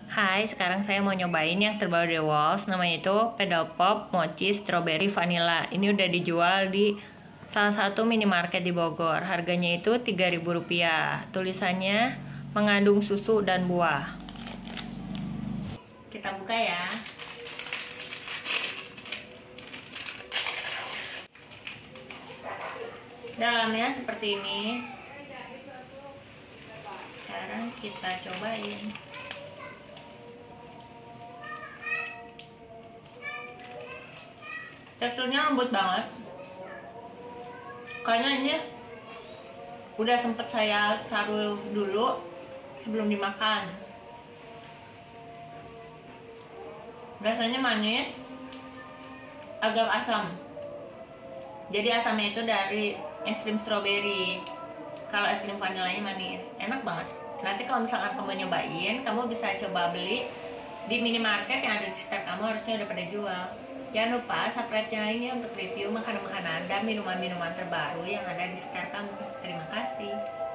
Hai, sekarang saya mau nyobain yang terbaru dari Walls. Namanya itu Pedal Pop Mochi Strawberry Vanilla. Ini udah dijual di salah satu minimarket di Bogor. Harganya itu Rp3.000. Tulisannya mengandung susu dan buah. Kita buka ya. Dalamnya seperti ini. Sekarang kita cobain. Teksturnya lembut banget. Kayaknya ini udah sempet saya taruh dulu sebelum dimakan. Rasanya manis, agak asam. Jadi asamnya itu dari es krim strawberry. Kalau es krim vanilanya manis, enak banget. Nanti kalau misalkan kamu nyobain, kamu bisa coba beli di minimarket yang ada di sekitar kamu, harusnya udah pada jual. Jangan lupa subscribe channel ini untuk review makanan-makanan dan minuman-minuman terbaru yang ada di sekitar kamu. Terima kasih.